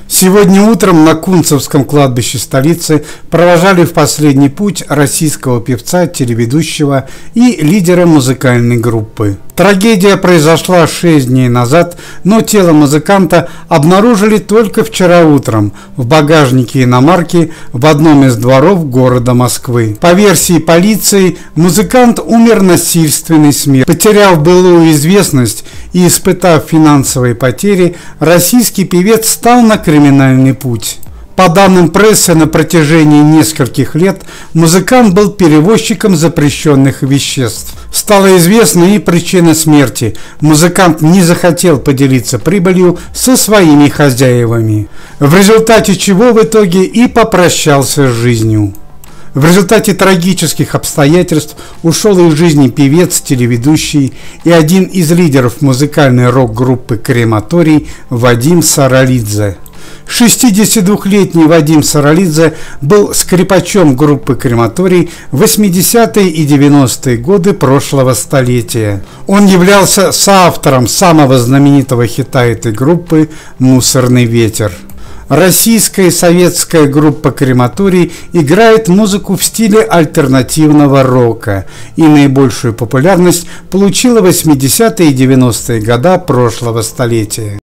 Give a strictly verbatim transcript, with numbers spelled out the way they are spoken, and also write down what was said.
Сегодня утром на Кунцевском кладбище столицы провожали в последний путь российского певца, телеведущего и лидера музыкальной группы. Трагедия произошла шесть дней назад, но тело музыканта обнаружили только вчера утром в багажнике иномарки в одном из дворов города Москвы. По версии полиции, музыкант умер насильственной смертью. Потеряв былую известность и испытав финансовые потери, российский певец стал на криминальный путь. По данным прессы, на протяжении нескольких лет музыкант был перевозчиком запрещенных веществ. Стала известна и причина смерти. Музыкант не захотел поделиться прибылью со своими хозяевами, в результате чего в итоге и попрощался с жизнью. В результате трагических обстоятельств ушел из жизни певец, телеведущий и один из лидеров музыкальной рок-группы «Крематорий» Вадим Саралидзе. шестидесятидвухлетний Вадим Саралидзе был скрипачом группы «Крематорий» в восьмидесятые и девяностые годы прошлого столетия. Он являлся соавтором самого знаменитого хита этой группы «Мусорный ветер». Российская и советская группа «Крематорий» играет музыку в стиле альтернативного рока и наибольшую популярность получила в восьмидесятые и девяностые годы прошлого столетия.